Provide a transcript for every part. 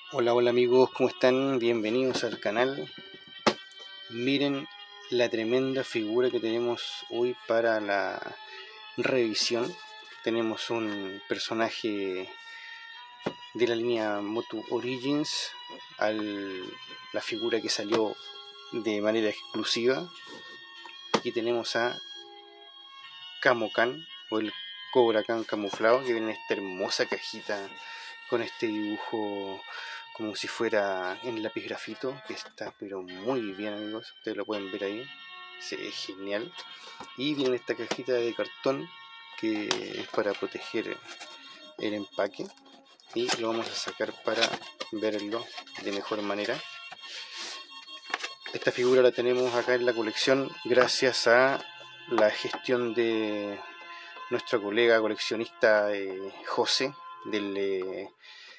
Hola, hola amigos, ¿cómo están? Bienvenidos al canal. Miren la tremenda figura que tenemos hoy para la revisión. Tenemos un personaje de la línea Motu Origins, la figura que salió de manera exclusiva. Aquí tenemos a Camocan, o el Cobra Khan camuflado, que viene en esta hermosa cajita con este dibujo como si fuera en lápiz grafito, que está pero muy bien, amigos. Ustedes lo pueden ver ahí, se ve genial. Y viene esta cajita de cartón que es para proteger el empaque, y lo vamos a sacar para verlo de mejor manera. Esta figura la tenemos acá en la colección gracias a la gestión de nuestro colega coleccionista José del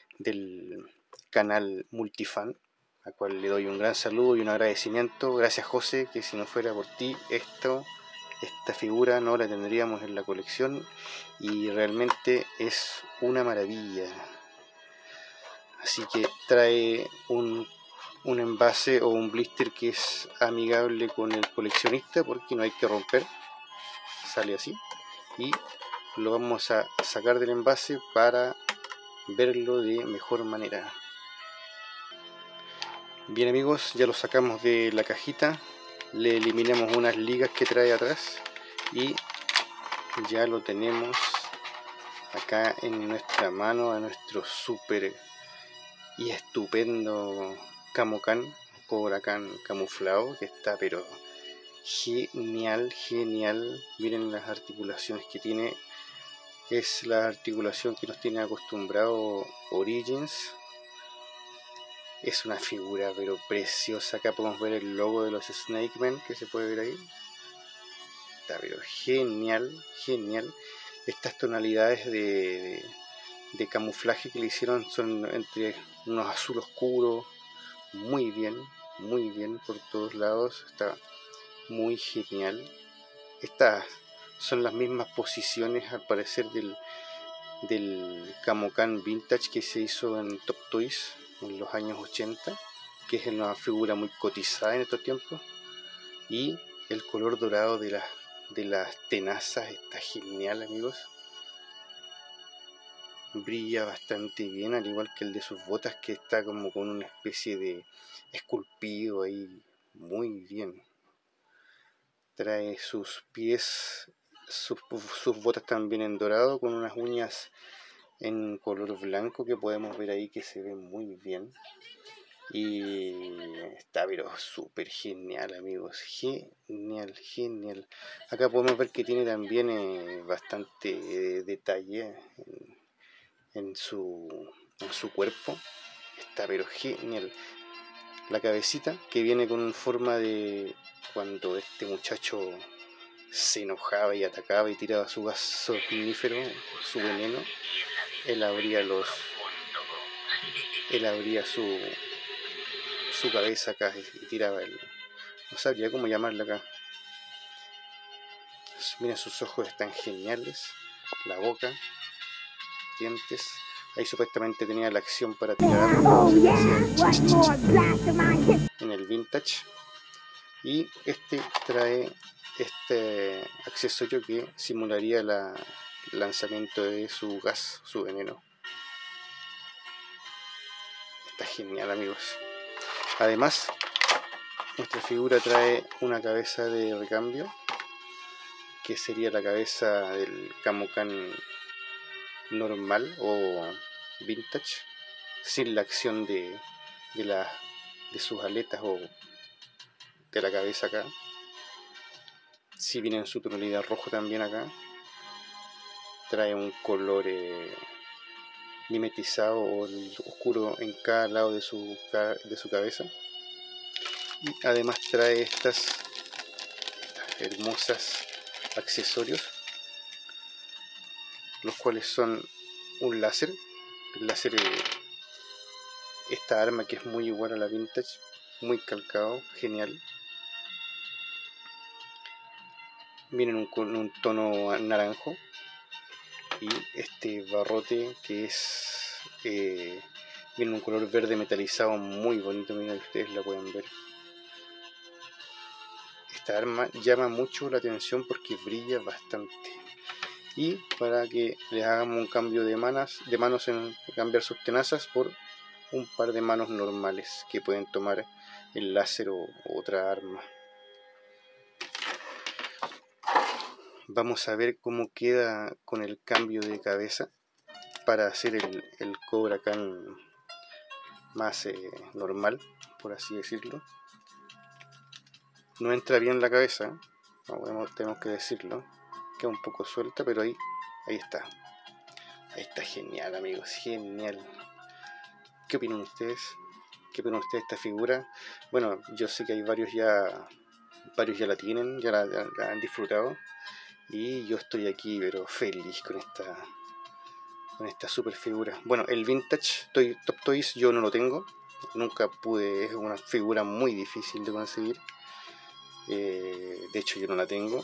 canal Multifan, al cual le doy un gran saludo y un agradecimiento. Gracias, José, que si no fuera por ti esta figura no la tendríamos en la colección, y realmente es una maravilla. Así que trae un envase o un blister que es amigable con el coleccionista porque no hay que romper, sale así, y lo vamos a sacar del envase para verlo de mejor manera. Bien amigos, ya lo sacamos de la cajita, le eliminamos unas ligas que trae atrás y ya lo tenemos acá en nuestra mano, a nuestro súper y estupendo Camocan, Cobra Khan camuflado, que está pero genial, genial. Miren las articulaciones que tiene, es la articulación que nos tiene acostumbrado Origins. Es una figura pero preciosa. Acá podemos ver el logo de los Snake Men que se puede ver ahí. Está pero genial, genial. Estas tonalidades de camuflaje que le hicieron son entre unos azul oscuro, muy bien por todos lados. Está muy genial. Estas son las mismas posiciones al parecer del Camocan Vintage que se hizo en Top Toys en los años 80, que es una figura muy cotizada en estos tiempos. Y el color dorado de las tenazas está genial, amigos. Brilla bastante bien, al igual que el de sus botas, que está como con una especie de esculpido ahí, muy bien. Trae sus pies, sus botas también en dorado, con unas uñas en color blanco que podemos ver ahí, que se ven muy bien. Y está pero súper genial, amigos, genial, genial. Acá podemos ver que tiene también bastante detalle en su cuerpo. Está pero genial. La cabecita, que viene con forma de cuando este muchacho se enojaba y atacaba y tiraba su gas somnífero, su veneno. Él abría su cabeza acá y tiraba el... no sabría cómo llamarla acá. Miren, sus ojos están geniales, la boca, dientes. Ahí supuestamente tenía la acción para tirar en el Vintage. Y este trae este accesorio que simularía el lanzamiento de su gas, su veneno. Está genial, amigos. Además, nuestra figura trae una cabeza de recambio, que sería la cabeza del Camocan normal o Vintage, sin la acción de sus aletas o de la cabeza acá. Si viene en su tonalidad rojo también acá. Trae un color mimetizado o oscuro en cada lado de su cabeza. Y además trae estas hermosas accesorios, los cuales son un láser. El láser, esta arma que es muy igual a la Vintage, muy calcado, genial. Vienen con un tono naranjo, y este barrote que es Viene un color verde metalizado muy bonito, miren, ustedes la pueden ver. Esta arma llama mucho la atención porque brilla bastante. Y para que les hagamos un cambio de manos en cambiar sus tenazas por un par de manos normales que pueden tomar el láser o otra arma. Vamos a ver cómo queda con el cambio de cabeza para hacer el Cobra Khan más normal, por así decirlo. No entra bien la cabeza, tenemos que decirlo, queda un poco suelta, pero ahí está. Ahí está, genial, amigos, genial. ¿Qué opinan ustedes? ¿Qué opinan ustedes de esta figura? Bueno, yo sé que hay varios ya la tienen, ya la han disfrutado. Y yo estoy aquí, pero feliz con esta super figura. Bueno, el Vintage Top Toys yo no lo tengo. Nunca pude, es una figura muy difícil de conseguir. De hecho yo no la tengo.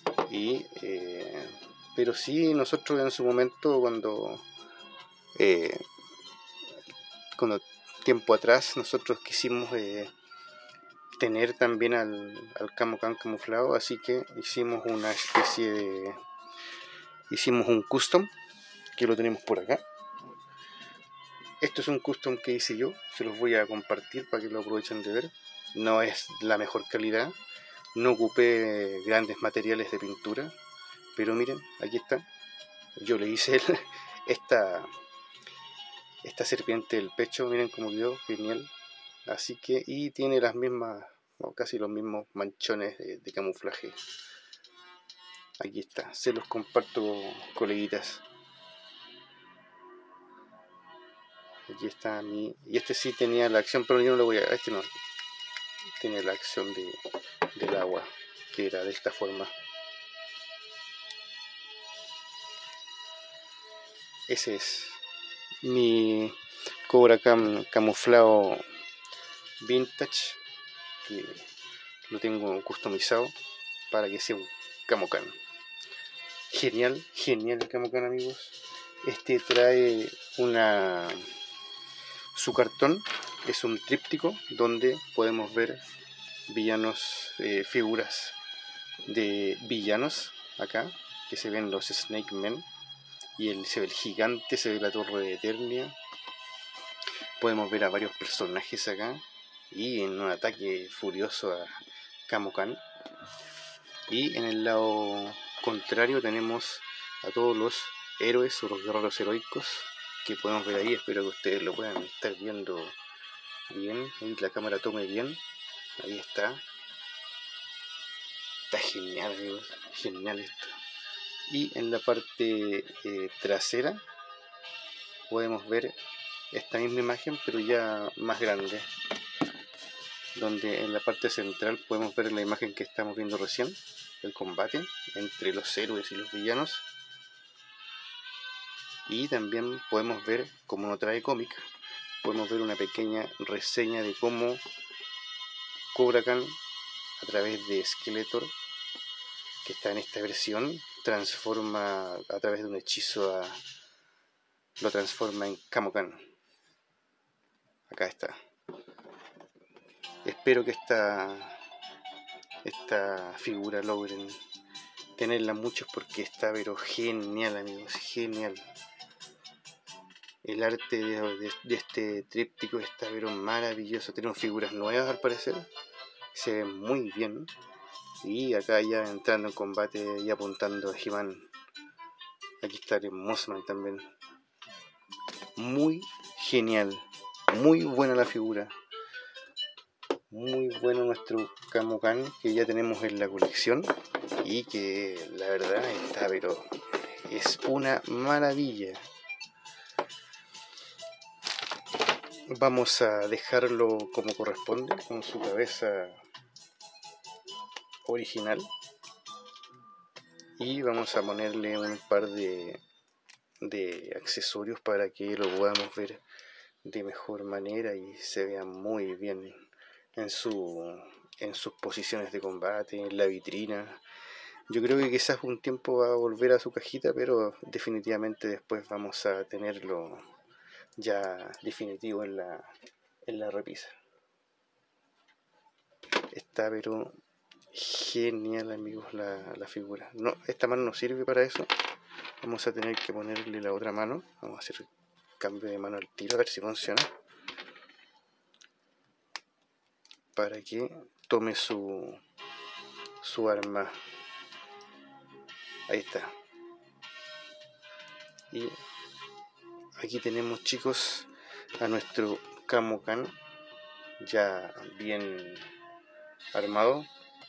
Pero sí, nosotros en su momento, cuando tiempo atrás, nosotros quisimos tener también al Camo Khan camuflado, así que hicimos una especie de... hicimos un custom, que lo tenemos por acá. Esto es un custom que hice yo, se los voy a compartir para que lo aprovechen de ver. No es la mejor calidad, no ocupé grandes materiales de pintura, pero miren, aquí está. Yo le hice esta serpiente del pecho, miren cómo quedó, genial. Así que, y tiene las mismas, o casi los mismos manchones de camuflaje. Aquí está, se los comparto, coleguitas. Aquí está y este sí tenía la acción, pero yo no lo voy a... este no, tiene la acción del agua, que era de esta forma. Ese es mi Cobra Khan camuflado vintage, que lo tengo customizado para que sea un Camo Khan. Genial, genial el Camo Khan, amigos. Este trae su cartón es un tríptico donde podemos ver villanos, figuras de villanos acá, que se ven los Snake Men, y se ve el gigante, se ve la torre de Eternia. Podemos ver a varios personajes acá y en un ataque furioso a Camo Khan. Y en el lado contrario tenemos a todos los héroes o los guerreros heroicos que podemos ver ahí. Espero que ustedes lo puedan estar viendo bien, ahí la cámara tome bien. Ahí está. Está genial, amigos, genial esto. Y en la parte trasera podemos ver esta misma imagen, pero ya más grande, donde en la parte central podemos ver la imagen que estamos viendo recién, el combate entre los héroes y los villanos. Y también podemos ver, como no trae cómic, podemos ver una pequeña reseña de cómo Cobra Khan, a través de Skeletor, que está en esta versión, transforma a través de un hechizo lo transforma en Camo Khan. Acá está. Espero que esta figura logren tenerla muchos, porque está pero genial, amigos, genial. El arte de este tríptico está pero maravilloso. Tenemos figuras nuevas al parecer, se ven muy bien. Y acá ya entrando en combate y apuntando a He-Man. Aquí está el Mossman también. Muy genial, muy buena la figura. Muy bueno nuestro Camo Khan, que ya tenemos en la colección y que la verdad está pero es una maravilla. Vamos a dejarlo como corresponde, con su cabeza original, y vamos a ponerle un par de accesorios para que lo podamos ver de mejor manera y se vea muy bien en sus posiciones de combate, en la vitrina. Yo creo que quizás un tiempo va a volver a su cajita, pero definitivamente después vamos a tenerlo ya definitivo en la repisa. Está pero genial, amigos, la figura. No, esta mano no sirve para eso. Vamos a tener que ponerle la otra mano. Vamos a hacer cambio de mano al tiro, a ver si funciona, para que tome su arma. Ahí está. Y aquí tenemos, chicos, a nuestro Kamokan ya bien armado.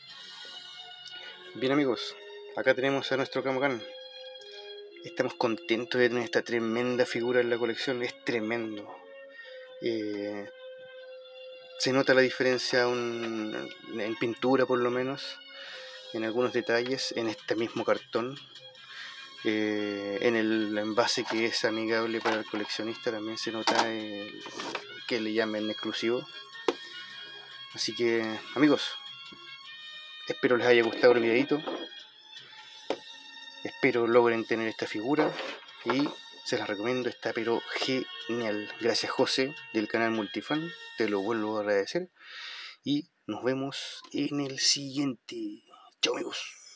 Bien, amigos, acá tenemos a nuestro Kamokan. Estamos contentos de tener esta tremenda figura en la colección. Es tremendo. Se nota la diferencia en pintura, por lo menos, en algunos detalles, en este mismo cartón. En el envase, que es amigable para el coleccionista, también se nota que le llamen exclusivo. Así que, amigos, espero les haya gustado el videito. Espero logren tener esta figura y se las recomiendo, está pero genial. Gracias, José, del canal Multifan, te lo vuelvo a agradecer y nos vemos en el siguiente. Chao, amigos.